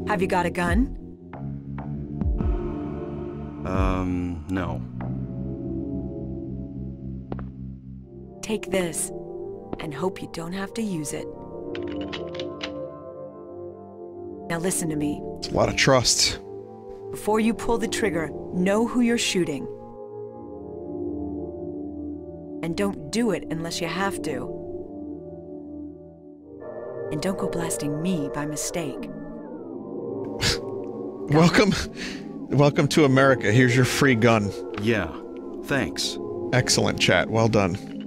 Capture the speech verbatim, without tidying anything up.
Have you got a gun? Um, no. Take this, and hope you don't have to use it. Now listen to me. It's a lot of trust. Before you pull the trigger, know who you're shooting. And don't do it unless you have to. And don't go blasting me by mistake. Welcome, welcome to America. Here's your free gun. Yeah, thanks. Excellent chat. Well done.